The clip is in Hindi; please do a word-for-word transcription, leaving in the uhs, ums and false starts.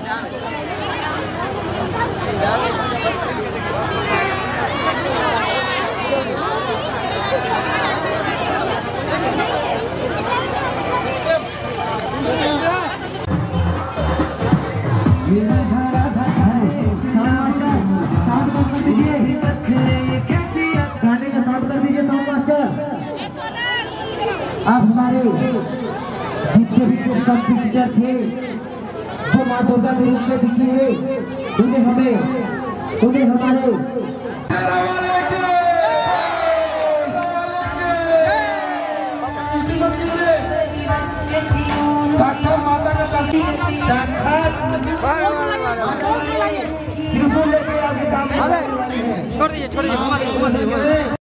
आप हमारे जितने भी कंपटीटर थे जो माँ दुर्गा के रूप में दिखी है, उन्हें हमें उन्हें हमारे साक्षात माता का साक्षात त्रिशूल लेके आगे सामने छोड़ दीजिए छोड़ दीजिए।